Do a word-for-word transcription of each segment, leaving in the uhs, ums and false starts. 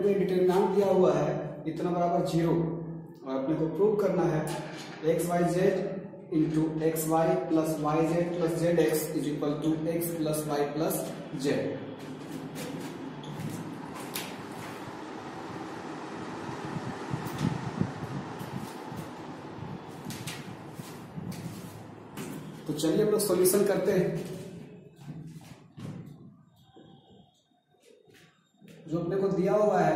Determinant दिया हुआ है इतना बराबर जीरो और अपने को प्रूव करना है x Y z into x y plus y z plus z x is equal to x plus y plus z. तो चलिए हम लोग सॉल्यूशन करते हैं। जो अपने को दिया हुआ है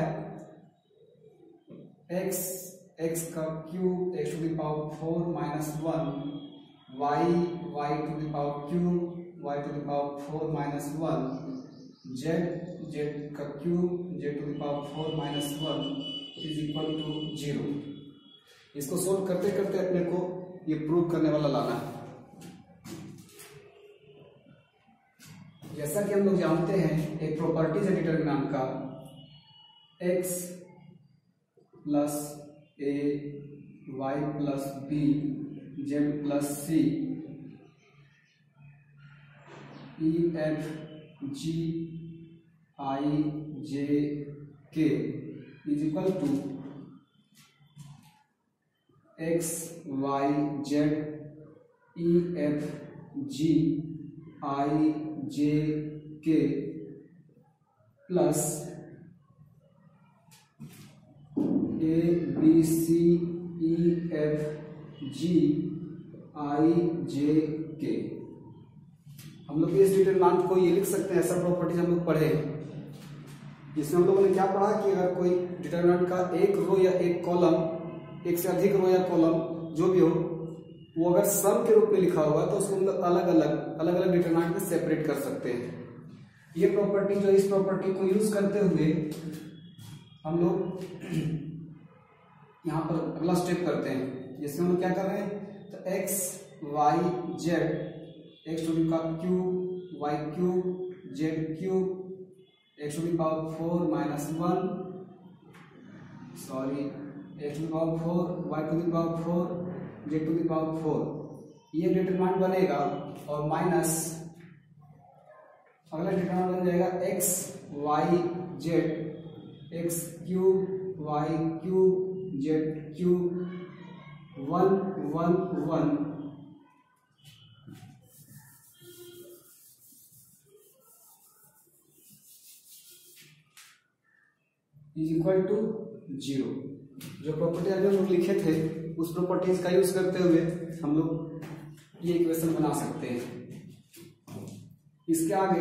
x x का cube x to the power four minus one, y y to the power cube y to the power four minus one, z z का cube z to the power four minus one is equal to zero. इसको solve करते करते अपने को ये prove करने वाला लाना है। जैसा कि हम लोग जानते हैं एक प्रॉपर्टीज है डिटरमिनेंट का x plus a y plus b z plus c e f g i j k is equal to x Y z e f g i j k plus a b c e f g i j k. हम लोग इस determinant को ये लिख सकते हैं, ऐसा properties हम लोग पढ़े जिसमें हम लोगों ने क्या पढ़ा कि अगर कोई डिटरमिनेंट का एक रो या एक कॉलम, एक से अधिक रो या कॉलम जो भी हो, वो अगर सम के रूप में लिखा हुआ है तो उसको हम लोग अलग अलग अलग अलग डिटरमिनेंट में सेपरेट कर सकते हैं। ये प्रॉपर्टी जो इस प्रॉपर्टी को यूज करते हुए हम लोग यहाँ पर अगला स्टेप करते हैं, जिसमें हम लोग क्या कर रहे हैं तो x y z x to the power cube y cube z cube x to the power four minus one sorry x to the power four y to the power four z to the power four, ये determinant बनेगा और minus अगला determinant बन जाएगा x y z x cube y cube z cube one one one is equal to zero. जो property अभी हम लोग लिखे थे उस प्रॉपर्टीज का यूज करते हुए हम लोग ये इक्वेशन बना सकते हैं। इसके आगे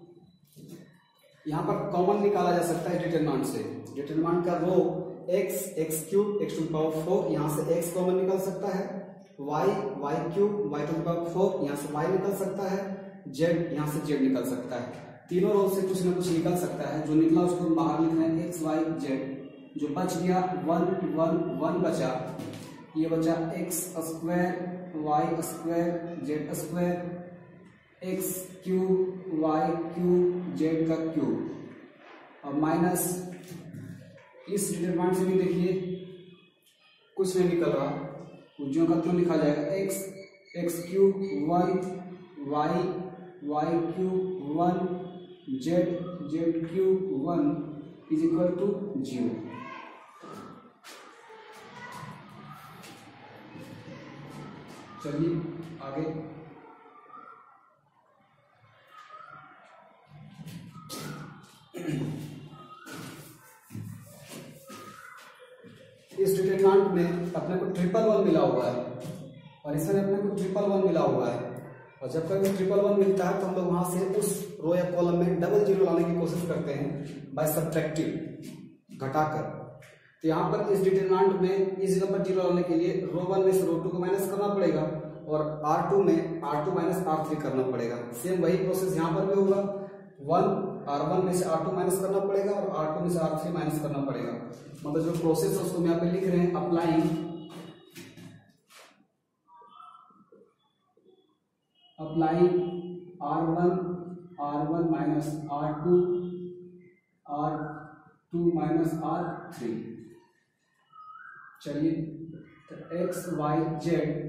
यहाँ पर कॉमन निकाला जा सकता है डिटरमिनेंट से। डिटरमिनेंट का row x x cube x to the power four, यहाँ से x कॉमन निकल सकता है, y y cube y to the power four, यहाँ से y निकल सकता है, z यहाँ से z निकल सकता है। तीनों रो से कुछ ना कुछ निकल सकता है, जो निकला उसको बाहर लिखना है x y z। जो बच गया वन वन वन बचा, ये बचा x square y square z square x cube y cube z का क्यूब और माइनस इस डिटरमिनेंट से भी देखिए कुछ नहीं निकल रहा, जो का क्यों लिखा जाएगा x x cube one y y cube one z z cube one is equal to zero. चलिए आगे इस डिटरमिनेंट में अपने को ट्रिपल वन मिला हुआ है और इसमें अपने को ट्रिपल वन मिला हुआ है, और जब कभी ट्रिपल वन मिलता है तो हम लोग वहां से उस रो या कॉलम में डबल जीरो लाने की कोशिश करते हैं बाय सब्ट्रैक्टिव घटाकर। तो यहाँ पर इस डिटरमिनेंट में इस जगह पर जीरो लाने के लिए रो वन में से रो टू को माइनस करना पड़ेगा और आर टू में R two minus R three करना पड़ेगा। सेम वही प्रोसेस यहाँ पर भी होगा, वन आर वन में से आर टू माइनस करना पड़ेगा और आर टू में से आर थ्री माइनस करना पड़ेगा। मतलब जो प्रोसेस है उसको हम यहाँ पे लिख रहे हैं applying applying R one R one minus R two R two minus R three. चलिए तो एक्स वाई जेड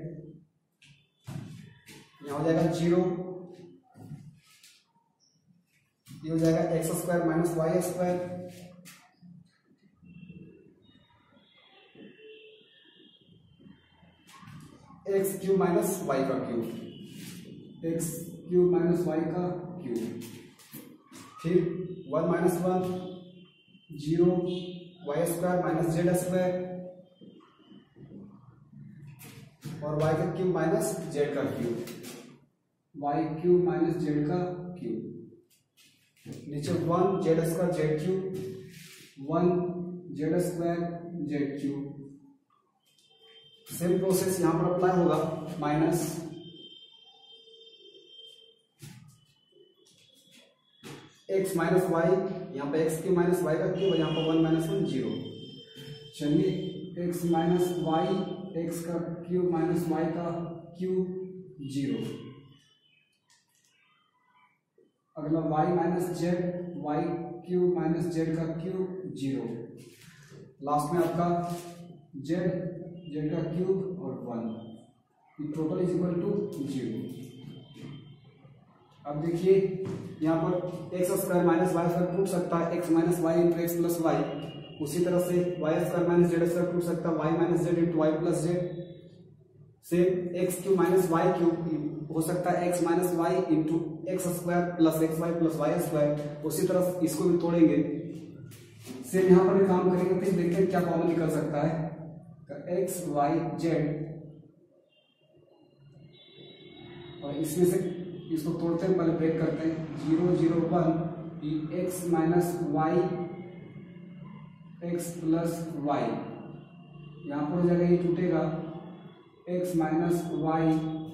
यहाँ हो जाएगा जीरो, ये हो जाएगा x square minus y square x cube minus y का cube, x cube minus y का क्यूब, फिर one minus one zero, y square minus z square और वाई का क्यूब माइनस जेड का cube, y cube minus z का cube, नीचे one z square z cube, one z square z cube. Same process यहां पर apply होगा, minus x minus y, यहाँ पे एक्स क्यूब माइनस वाई का क्यूब और यहाँ पर वन माइनस वन जीरो। चलिए एक्स माइनस वाई, एक्स का क्यूब माइनस वाई का क्यूब जीरो। अगला y minus z, y cube minus z का क्यूब जीरो। लास्ट में आपका जेड, जेड का क्यूब और one, total is equal to zero. अब देखिए यहाँ पर x square minus y square टूट सकता है, x minus y into x plus y. उसी तरह से y square minus z square टूट सकता है, y minus z into y plus z. से x cube minus y cube हो सकता है x minus y into x square plus x y plus y square. उसी तरह इसको भी तोड़ेंगे, सेम यहाँ पर भी काम करेंगे, फिर देखते हैं क्या कॉमन निकल सकता है। एक्स वाई जेड और इसमें से इसको तोड़ते हैं, पहले ब्रेक करते हैं, zero zero one, x minus y x plus y, यहाँ पर हो जाएगा, ये टूटेगा, x minus y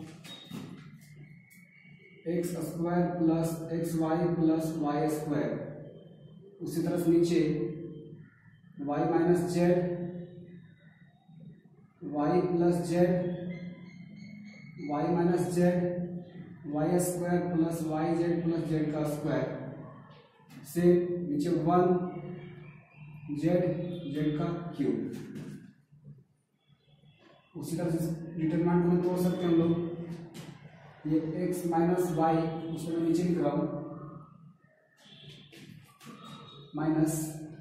x square plus x y plus y square. उसी तरह से नीचे y minus z, y plus z, y minus z, y square plus y z plus z का स्क्वायर। से नीचे वन जेड, जेड का cube. उसी तरह से डिटरमिनेंट को तोड़ सकते हैं हम लोग, ये एक्स माइनस वाई, उसको मैं नीचे लिख रहा हूं, minus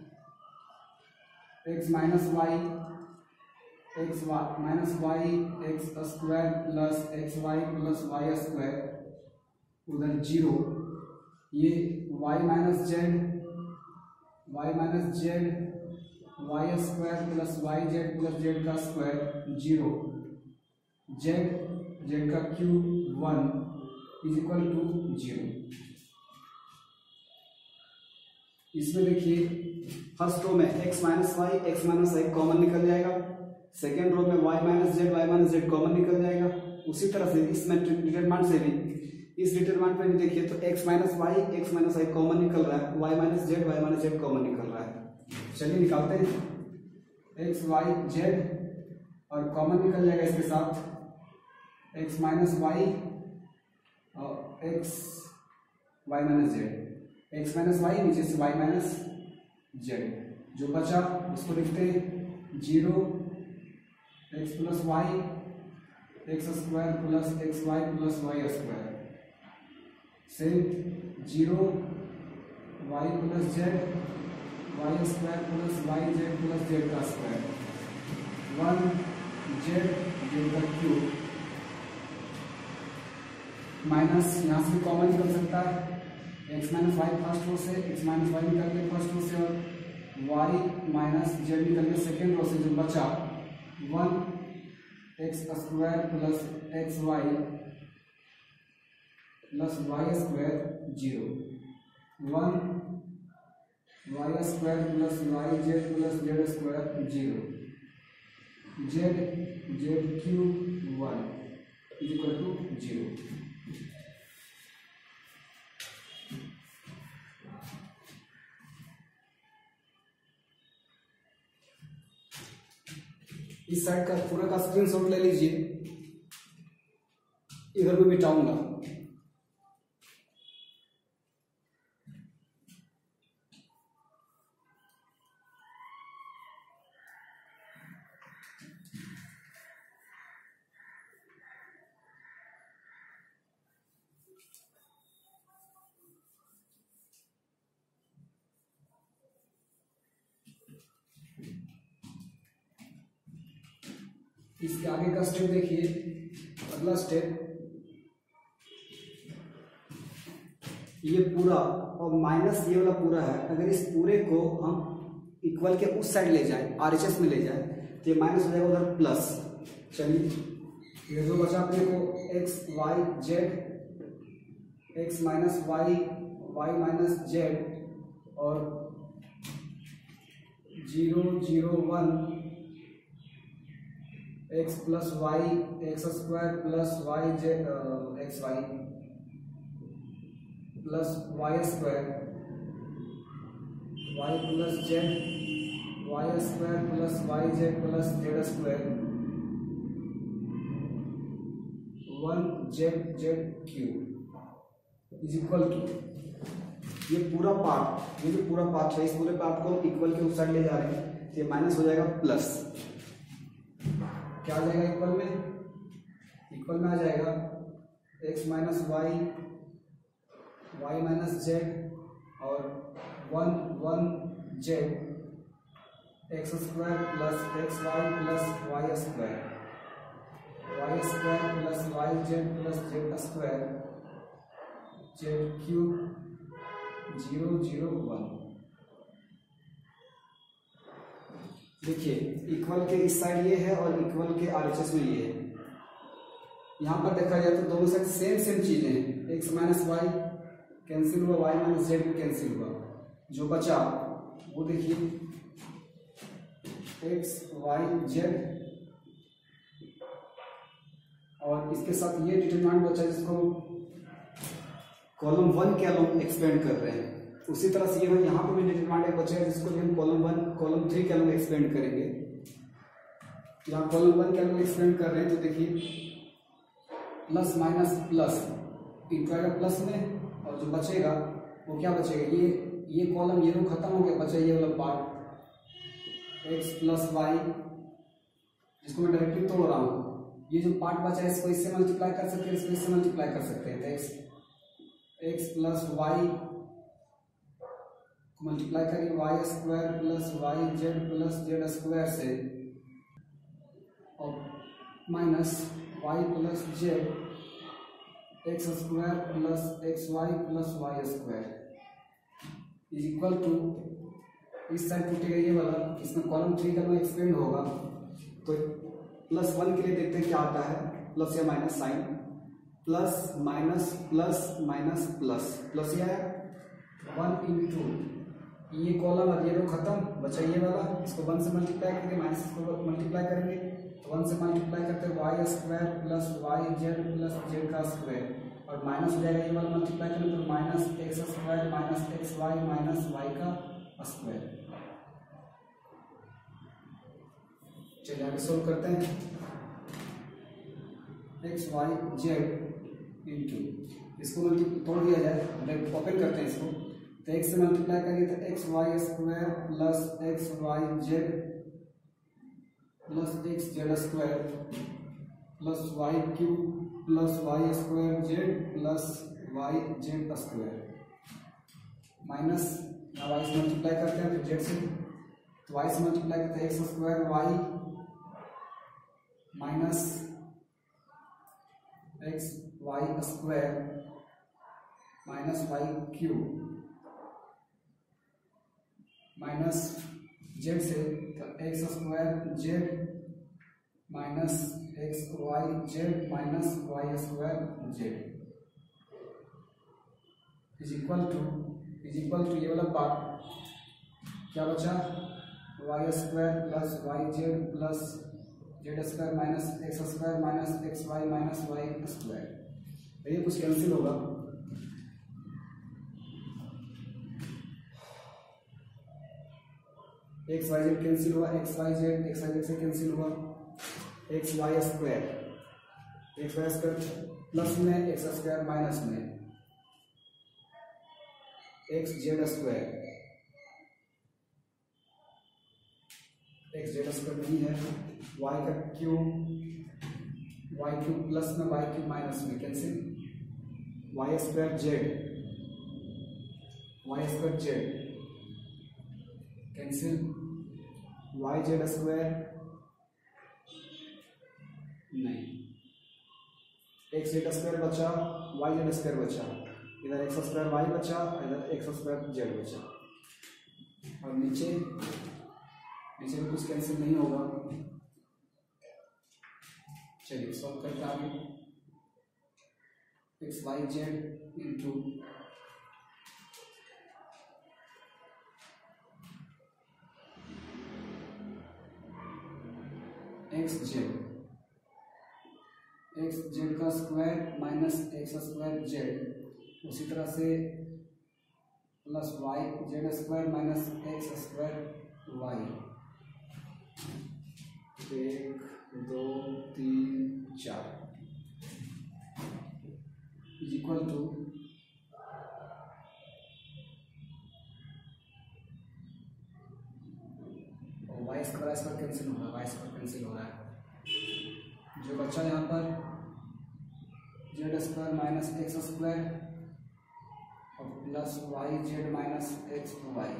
x minus y x minus y x square plus x y plus y square, उधर जीरो, ये y minus z, y minus z y square plus y z plus z का square zero, z z का cube one is equal to zero. इसमें देखिए first row में x minus y x minus y common निकल जाएगा, second row में y minus z y minus z common निकल जाएगा। उसी तरह से इसमें डिटरमिनेंट से भी, इस डिटरमिनेंट में भी देखिए तो x minus y x minus y common निकल रहा है, y minus z y minus z common निकल रहा है। चलिए निकालते हैं, एक्स वाई जेड और कॉमन निकल जाएगा इसके साथ एक्स माइनस वाई और x y minus z, x minus y नीचे से वाई माइनस जेड, जो बचा उसको लिखते हैं zero x plus y x square plus x y plus y square, से zero y plus z y square plus y z plus z का square, one z z का क्यूब, माइनस यहाँ से कॉमन निकल सकता है, x minus y first row से, x minus Y निकल गया फर्स्ट रो से और वाई माइनस जेड निकल गया सेकेंड रो से, जो बचा one x square plus x y plus y square zero, one y square plus y z plus z square zero, z z cube one is equal to zero. इस side का पूरा का screenshot ले लीजिए, इधर भी मिटाऊंगा। इसके आगे का स्टेप देखिए, फर्स्ट स्टेप ये पूरा और माइनस ये वाला पूरा है। अगर इस पूरे को हम इक्वल के उस साइड ले जाए, आरएचएस में ले जाए, तो ये माइनस हो जाएगा उधर प्लस। चलिए ये जो बचा अपने को x Y z, x minus y, y minus z और zero zero one x plus y x square plus y z x y plus y square y plus z y square plus y z plus z square one z z cube is equal to ये पूरा part, ये जो पूरा part है इस पूरे part को equal के उस साइड ले जा रहे हैं तो ये माइनस हो जाएगा प्लस। क्या आ जाएगा इक्वल में? इक्वल में आ जाएगा x minus y, y minus z और one one z x square plus x y plus y square y square plus y z plus z square z cube zero zero one. देखिए equal के इस side ये है और equal के RHS में ये है। यहाँ पर देखा जाए तो दोनों साइड सेम सेम चीजें हैं। एक्स माइनस वाई कैंसिल हुआ, वाई माइनस जेड भी कैंसिल हुआ, जो बचा वो देखिए एक्स वाई जेड और इसके साथ ये डिटरमिनेंट बचा जिसको कॉलम वन के हम एक्सपेंड कर रहे हैं। उसी तरह से ये यहाँ पे भी डिटरमिनेंट एक बचा है जिसको हम कॉलम वन कॉलम थ्री के हम एक्सपेंड करेंगे। यहाँ कॉलम वन के हम एक्सपेंड कर रहे हैं तो देखिए प्लस माइनस प्लस इंटू आएगा प्लस में और जो बचेगा वो क्या बचेगा, ये ये कॉलम ये रो खत्म हो गया, बचा ये वाला पार्ट एक्स प्लस वाई जिसको मैं डायरेक्टली तोड़ रहा हूँ। ये जो पार्ट बचा है इसको इससे मल्टीप्लाई कर सकते हैं, इसको इससे मल्टीप्लाई कर सकते हैं। तो x x plus y multiply करिए y square plus y z plus z square से और minus y plus z x square plus x y plus y square is equal to इस साइड टूटेगा ये वाला, इसमें कॉलम थ्री का expand होगा तो प्लस वन के लिए देखते हैं क्या आता है, प्लस या minus sign, plus minus plus minus plus plus या वन इंटू ये कॉलम और ये रो खत्म, बचा ये वाला, इसको वन से मल्टीप्लाई करेंगे, माइनस को मल्टीप्लाई करेंगे तो वन से मल्टीप्लाई करते हैं y square plus y z plus z का स्क्वायर और माइनस हो जाएगा ये वाला मल्टीप्लाई करेंगे तो minus x square minus x y minus y का स्क्वायर। चलिए आगे सोल्व करते हैं। एक्स वाई जेड इंटू इसको मल्टीप्लाई तोड़ दिया जाए, ओपन करते हैं इसको तो एक्स से मल्टीप्लाई करिए तो x y square plus x Y z plus x z square plus y cube plus y square z plus y z square minus y से मल्टीप्लाई करते हैं तो जेड से, तो वाई से मल्टीप्लाई करते हैं x square y minus x y square minus y cube minus z से तो x square z minus x Y z minus y square z is equal to is equal to ये वाला part क्या बचा, y square plus y z plus z square minus x square minus x y minus y square. ये कुछ cancel होगा, x Y z cancel हुआ, x Y z x Y z से cancel हुआ, x y square x y square plus में x square minus में x z square x z square नहीं है, वाई का क्यूब वाई क्यूब प्लस में y cube minus में cancel, y square z y square z cancel, y z square नहीं x z square बचा, y z square बचा, इधर x square Y बचा, इधर एक्स स्क्वायर जेड बचा, और नीचे नीचे में कुछ कैंसिल नहीं होगा। चलिए सॉल्व करते आगे। X Y z into x z, x z का square minus x square z, उसी तरह से plus y z square minus x square y. एक दो तीन चार is equal to y square square cancel हो रहा है, वाई स्क्वायर कैंसिल हो रहा है, जो बचा यहाँ पर z square minus x square और plus y z minus x y.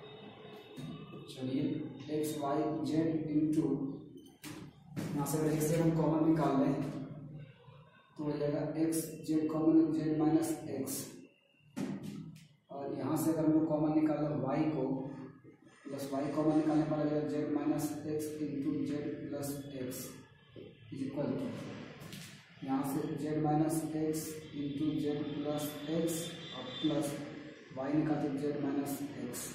चलिए एक्स वाई जेड इंटू, यहाँ से अगर एक्स जेड हम कॉमन निकाल लें तो हो जाएगा x z common z minus x, और यहाँ से अगर हम लोग कॉमन निकालें वाई को, प्लस वाई कॉमन निकालने पर आ जाएगा Z minus X into Z plus X is equal to, यहाँ से Z minus X into Z plus X और प्लस वाई निकालते Z minus X,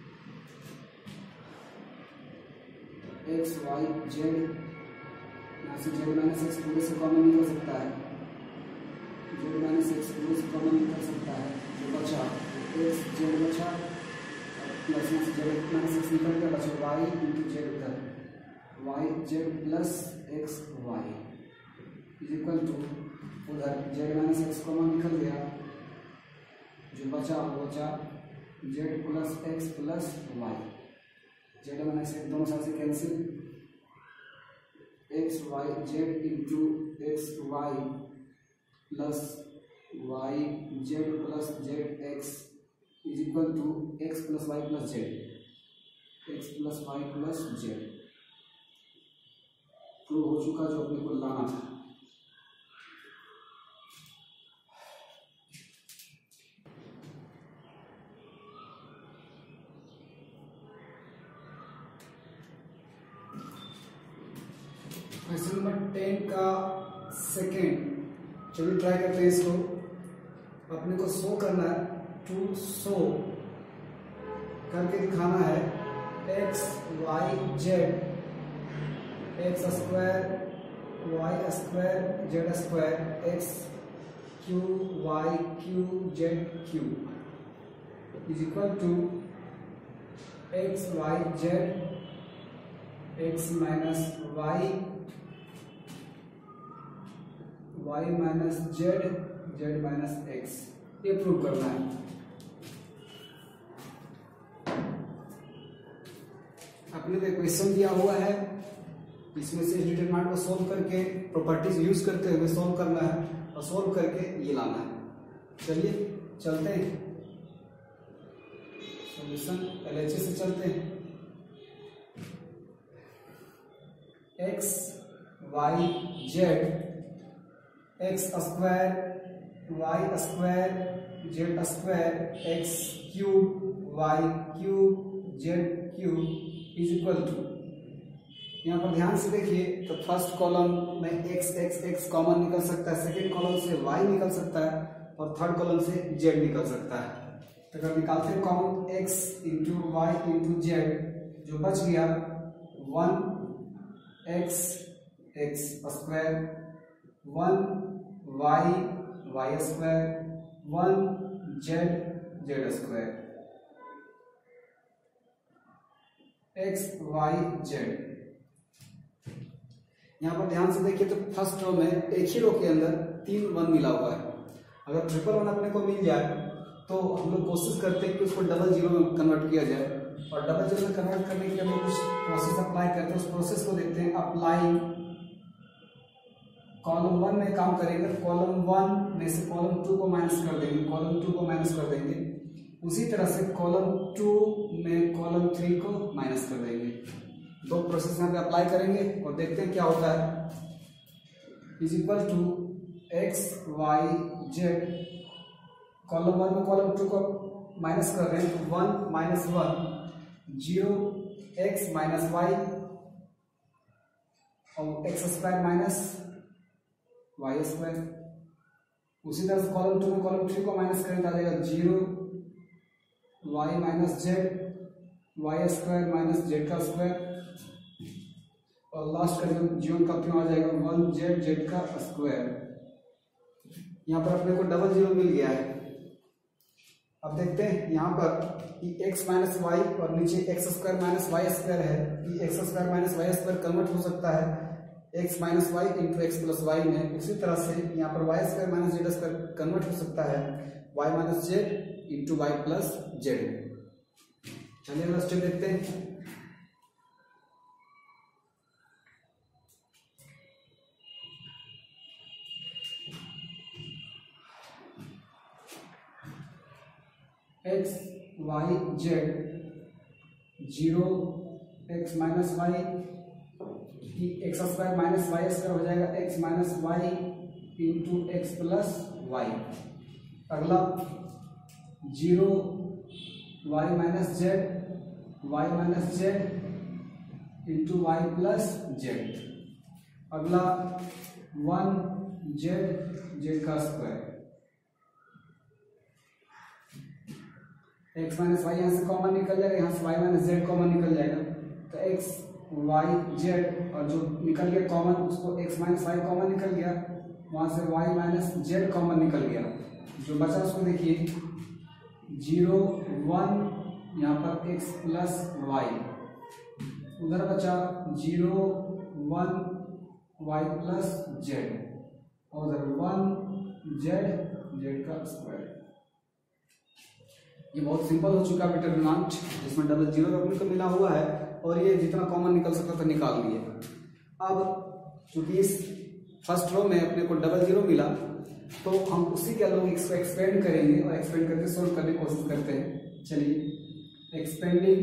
X Y Z, यहाँ से जेड माइनस एक्स पूरे से कॉमन निकल सकता है, जेड माइनस एक्स पूरे से कॉमन निकल सकता है, जो बचा एक्स जेड बचा, प्लस यहाँ से जेड माइनस एक्स निकल गया, बचा वाई इंटू जेड उधर, y z plus x y is equal to, उधर जेड माइनस एक्स कॉमन निकल गया, जो बचा वो बचा z plus x plus y, z minus x दोनों साइड से cancel, x Y z into x y plus y z plus z x is equal to x plus y plus z, x plus y plus z prove हो चुका जो अपने को लाना था। Question number ten का second, चलिए try करते हैं इसको। अपने को शो करना है, टू शो करके दिखाना है x Y z, x square y square z square x cube y cube z cube is equal to x Y z x minus y y minus z z minus x, ये prove करना है। अपने को question दिया हुआ है, इसमें से डिटरमिनेंट को सोल्व करके प्रॉपर्टीज यूज करते हुए सोल्व करना है और सोल्व करके ये लाना है। चलिए चलते हैं सॉल्यूशन एलएचएस से चलते हैं। X Y z x square y square z square x cube y cube z cube is equal to, यहाँ पर ध्यान से देखिए तो फर्स्ट कॉलम में एक्स एक्स एक्स कॉमन निकल सकता है, सेकेंड कॉलम से वाई निकल सकता है और थर्ड कॉलम से जेड निकल सकता है। तो अगर निकालते हैं common x into y into z, जो बच गया one x x square, one y y square, one z z square, x Y Z. यहाँ पर ध्यान से देखिए तो फर्स्ट रो में एक ही रो के अंदर तीन वन मिला हुआ है। अगर ट्रिपल वन अपने को मिल जाए तो हम लोग कोशिश करते हैं कि उसको डबल जीरो में कन्वर्ट किया जाए, और डबल जीरो में कन्वर्ट करने के लिए हम लोग कुछ प्रोसेस अप्लाई करते हैं। उस प्रोसेस को देखते हैं। अप्लाई कॉलम वन में काम करेंगे, कॉलम वन में से कॉलम टू को माइनस कर देंगे, कॉलम टू को माइनस कर देंगे। उसी तरह से कॉलम टू में कॉलम थ्री को माइनस कर देंगे। दो प्रोसेस यहाँ पे अप्लाई करेंगे और देखते हैं क्या होता है। Is equal to x Y z, column one में कॉलम टू को माइनस कर रहे हैं तो one minus one zero x minus y और x square minus y square. उसी तरह से कॉलम टू में कॉलम थ्री को माइनस करें तो आ जाएगा zero y minus z y square minus z का स्क्वायर, और लास्ट का जो जीवन का क्यों आ जाएगा वन जेड जेड का स्क्वायर। यहाँ पर अपने को डबल जीरो मिल गया है। अब देखते हैं यहाँ पर कि x माइनस वाई और नीचे x square minus y square है, कि x square minus y square convert हो सकता है x minus y into x plus y में। उसी तरह से यहाँ पर y square minus z square convert हो सकता है y minus z into y plus z. चलिए अगला स्टेप देखते हैं। X Y z zero x minus y, x square minus y square हो जाएगा x minus y into x plus y. अगला zero y minus z y minus z into y plus z. अगला one z z का square, x minus y यहाँ से common निकल जाएगा, यहाँ से वाई माइनस जेड कॉमन निकल जाएगा तो एक्स वाई जेड, और जो निकल गया कॉमन उसको एक्स माइनस वाई कॉमन निकल गया, वहाँ से वाई माइनस जेड कॉमन निकल गया। जो बचा उसको देखिए जीरो वन यहाँ पर एक्स प्लस वाई, उधर बचा zero one y plus z, और उधर वन जेड जेड का स्क्वायर। ये बहुत सिंपल हो चुका है डिटरमिनेंट, जिसमें डबल जीरो अपने को मिला हुआ है और ये जितना कॉमन निकल सकता था निकाल लिए। अब चूंकि इस फर्स्ट रो में अपने को डबल जीरो मिला तो हम उसी के अलग इसको एक्सपेंड करेंगे और एक्सपेंड करके सोल्व करने की कोशिश करते हैं। चलिए expanding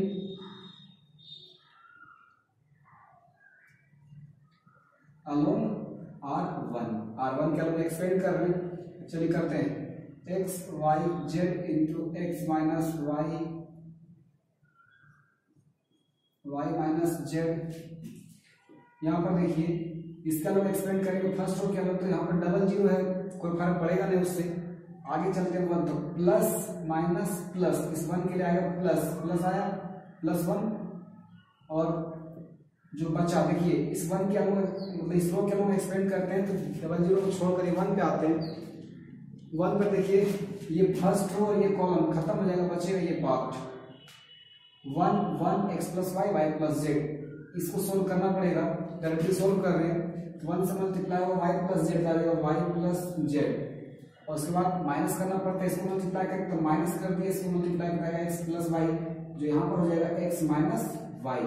along R one, R one के अलग एक्सपेंड कर रहे हैं। चलिए करते हैं x Y z into x minus y y minus z. यहाँ पर देखिए इसका लोग एक्सपेंड करेंगे फर्स्ट रो क्या लोग, तो यहाँ पर डबल जीरो है, कोई फर्क पड़ेगा नहीं उससे। आगे चलते हैं वन, तो प्लस माइनस प्लस, इस वन के लिए आएगा प्लस, प्लस आया प्लस वन, और जो बचा देखिए इस वन के हम इस रो के हम एक्सपेंड करते हैं तो डबल जीरो को छोड़कर वन पे आते हैं। वन पर देखिए ये फर्स्ट रो और ये कॉलम खत्म हो जाएगा, बचेगा ये part one one x plus y y plus z. इसको सोल्व करना पड़ेगा, डायरेक्टली सोल्व कर रहे हैं तो वन से मल्टीप्लाई होगा वाई प्लस जेड आ जाएगा वाई प्लस जेड, और उसके बाद माइनस करना पड़ता है, इसको मल्टीप्लाई करें तो माइनस कर दिए, इसको मल्टीप्लाई कराएगा एक्स प्लस वाई, जो यहाँ पर हो जाएगा एक्स माइनस वाई।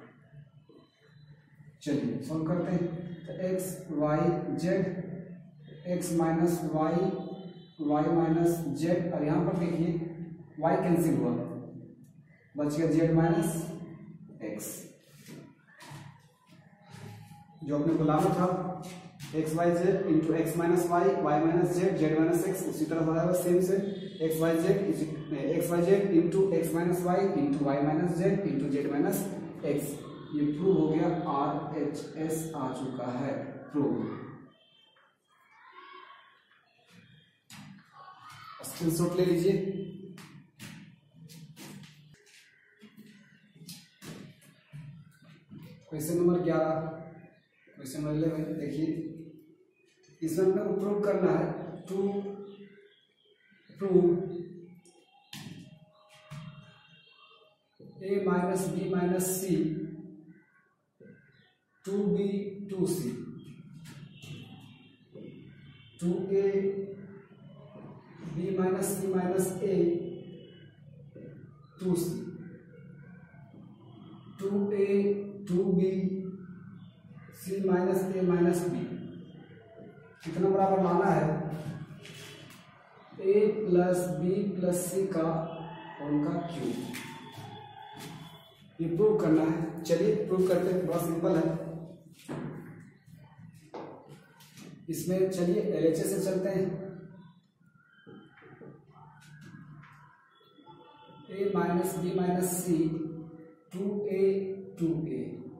चलिए सोल्व करते हैं तो x Y z x minus y y minus z, और यहाँ पर देखिए वाई कैंसिल हुआ, बच गया जेड माइनस एक्स। जो अपने को लाना था x Y z into x minus y y minus z z minus x, उसी तरह हो जाएगा सेम से x Y z x Y z into x minus y into y minus z into z minus x. ये prove हो गया, are H S आ चुका है प्रूव। स्क्रीनशॉट ले लीजिए। क्वेश्चन नंबर ग्यारह, क्वेश्चन नंबर इलेवन देखिए, इसमें हमें प्रूव करना है to prove a minus B minus c two b two c, two a b minus C minus a two c, two a two B C minus A minus b. कितना बराबर लाना है a plus B plus सी का whole का cube. ये prove करना है, चलिए प्रूव करते हैं, बहुत सिंपल है। इसमें चलिए एल एच एस से चलते हैं। A minus B minus c, two a two a,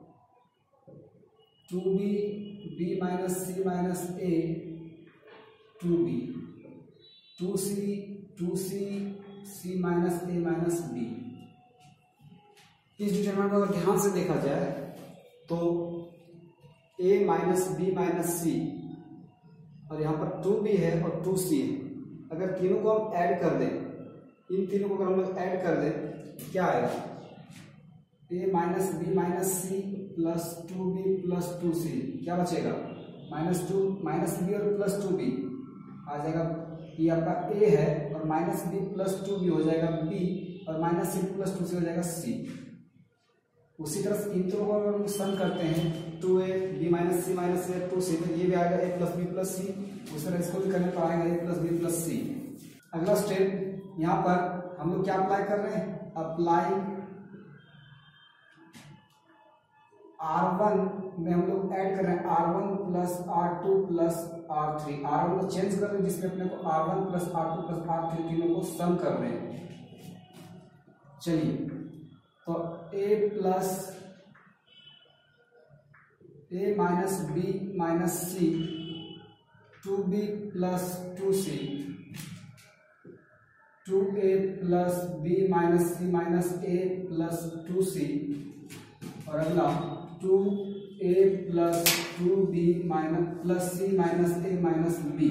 two b b minus C minus a, two b, two c two c c minus A minus b. इस determinant को अगर ध्यान से देखा जाए तो a minus B minus c और यहाँ पर टू बी है और टू सी है। अगर तीनों को हम ऐड कर दें, इन तीनों को अगर हम लोग ऐड कर दें क्या आएगा? A minus B minus C plus two b plus two c, क्या बचेगा? माइनस टू माइनस बी और प्लस टू बी आ जाएगा। ये आपका ए है और minus B plus two b हो जाएगा बी और माइनस सी प्लस टू सी हो जाएगा सी। उसी तरह से इन दोनों को अगर हम सम करते हैं two a b minus C minus a two c, तो ये भी आएगा ए प्लस बी प्लस सी। उस तरह इसको भी करने पर आएगा ए प्लस बी प्लस सी। अगला स्टेप यहाँ पर हम लोग क्या अप्लाई कर रहे हैं? अप्लाई आर वन में हम लोग ऐड कर रहे हैं R one plus R two plus R three. R one को चेंज कर रहे हैं जिसमें अपने को R one plus R two plus R three तीनों को सम कर रहे हैं। चलिए तो ए plus a minus B minus c, two b plus two c, two a plus b minus C minus a plus two c, और अगला two a plus two B minus plus C minus A minus b.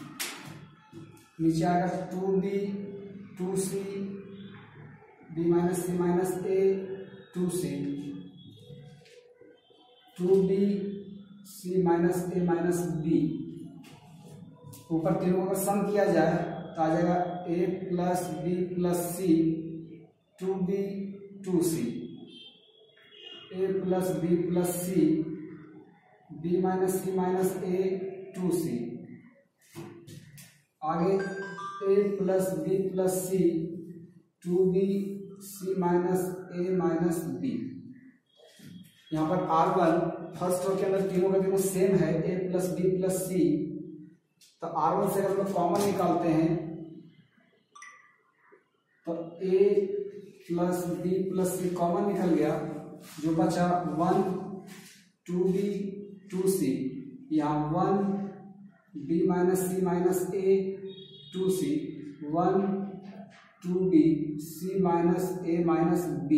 नीचे आएगा two b two c b minus C minus a two c, two B C minus A minus b. ऊपर तीनों का sum किया जाए तो आ जाएगा ए plus B plus c, two b two c, A plus B plus c, b minus C minus a two c. आगे a plus B plus c, two B C minus A minus B. यहाँ पर are one first row के अंदर तीनों का तीनों same है, a plus B plus c. तो आर वन से अगर हम लोग कॉमन निकालते हैं तो ए प्लस बी प्लस सी कॉमन निकल गया, जो बचा one two b two c. यहाँ one b minus C minus a two c, one two B C minus A minus b.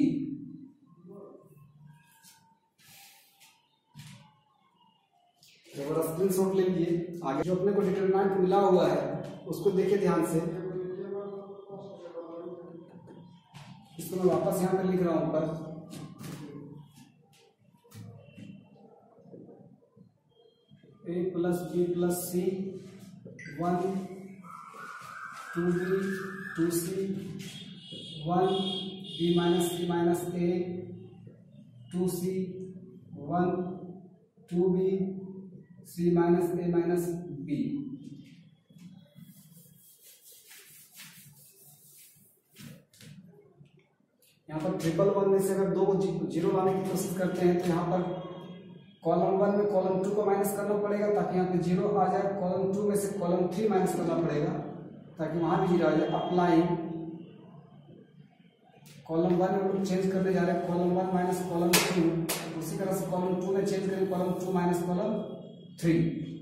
जबरदस्त स्क्रीनशॉट ले लीजिए। आगे जो अपने को डिटरमिनेंट मिला हुआ है उसको देखिए ध्यान से। इसको मैं वापस यहाँ पर लिख रहा हूं ऊपर, a plus B plus c, one two b two c, one b minus C minus a two c, one two B C minus A minus B. यहाँ पर ट्रिपल वन में से अगर दो जीरो लाने की कोशिश करते हैं तो यहाँ पर कॉलम वन में कॉलम टू को माइनस करना पड़ेगा ताकि यहाँ पे जीरो आ जाए। कॉलम टू में से कॉलम थ्री माइनस करना पड़ेगा ताकि वहां भी जीरो आ जाए। अप्लाई कॉलम वन में लोग चेंज करने जा रहे हैं column one minus column two, उसी तरह से कॉलम टू में चेंज करें column two minus column three.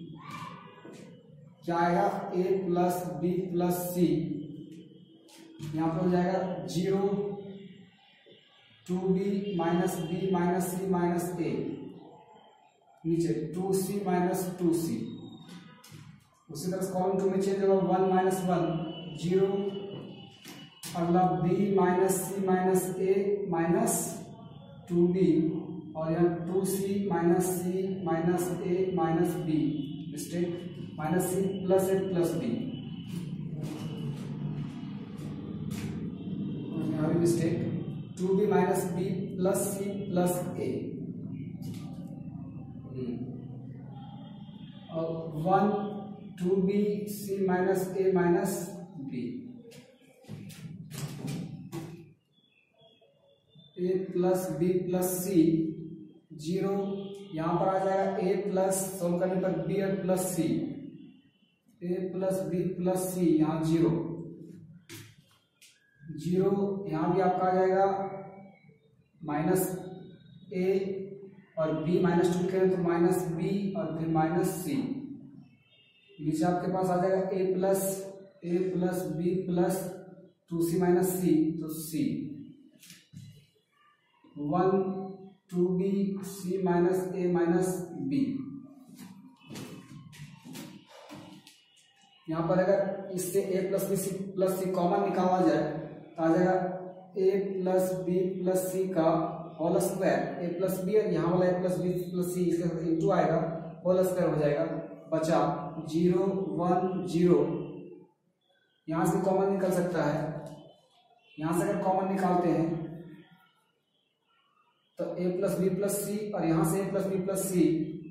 क्या आएगा? ए प्लस बी प्लस सी, यहाँ पर हो जाएगा zero, two B minus B minus C minus A, नीचे two C minus two C. उसी तरह से कॉलम टू में चेंज होगा वन माइनस वन जीरो, अगला बी माइनस सी माइनस ए माइनस टू बी, और यहाँ two C minus C minus A minus B, mistake, minus C plus A plus B, यहाँ भी mistake, two B minus B plus C plus A, और one two B C minus A minus B, A plus B plus C, zero, यहाँ पर आ जाएगा ए plus, solve करने पर B और प्लस सी, ए प्लस बी प्लस सी, यहाँ zero zero, यहाँ भी आपका आ जाएगा माइनस ए और बी, माइनस टू करें तो माइनस बी और फिर माइनस सी, नीचे आपके पास आ जाएगा ए plus A plus B plus two C minus C, तो C, one two B C minus ए माइनस बी। यहाँ पर अगर इससे a plus B C plus C common निकाला जाए तो आ जाएगा a प्लस बी प्लस सी का whole square, a plus B और यहाँ वाला a plus B plus C इसके साथ इंटू आएगा, होल स्क्वायर हो जाएगा, बचा जीरो वन जीरो, यहाँ से कॉमन निकल सकता है, यहाँ से अगर कॉमन निकालते हैं तो a plus B plus C और यहाँ से a plus B plus C,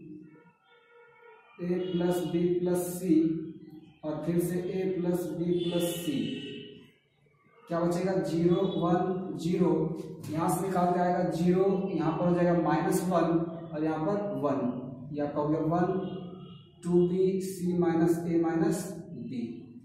a plus B plus C और फिर से a plus B plus C, क्या बचेगा जीरो वन जीरो, यहाँ से निकाल के आएगा जीरो, यहाँ पर हो जाएगा माइनस वन और यहाँ पर वन, या आपका हो गया one two B C minus ए माइनस बी।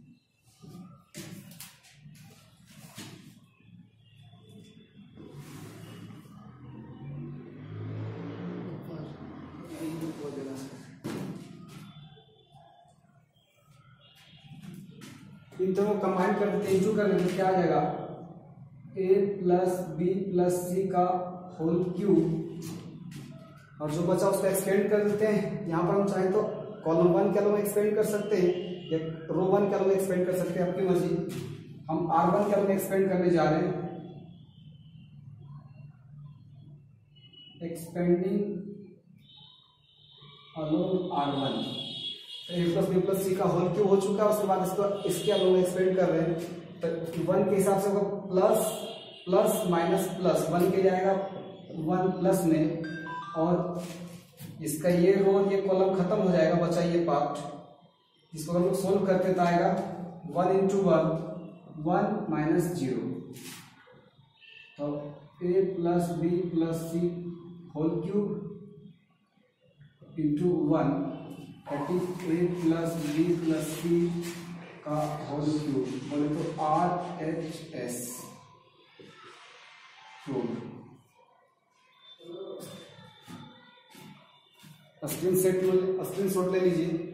इन दोनों कंबाइन कर देते हैं, इंटू कर देते, क्या आ जाएगा a प्लस बी प्लस सी का होल क्यूब, और जो बचा उसको एक्सपेंड कर देते हैं। यहाँ पर हम चाहें तो कॉलम वन के में एक्सपेंड कर सकते हैं या रो वन के में एक्सपेंड कर सकते हैं, आपकी मर्जी। हम आर वन के में एक्सपेंड करने जा रहे हैं, expanding alone R one, A plus B plus सी का होल क्यूब हो चुका है, उसके बाद इसको इसके अलोन एक्सपेंड कर रहे हैं, तो वन के हिसाब से होगा plus plus minus plus, one के जाएगा वन प्लस में, और इसका ये रो ये कॉलम खत्म हो जाएगा, बचा ये पार्ट, इसको हम लोग सोल्व करते तो आएगा one into one, one minus zero, तो ए plus B plus C whole cube into one, thirty A plus B plus सी का होल क्यूब, बोले तो R H S cube. Screen set screenshot ले लीजिए।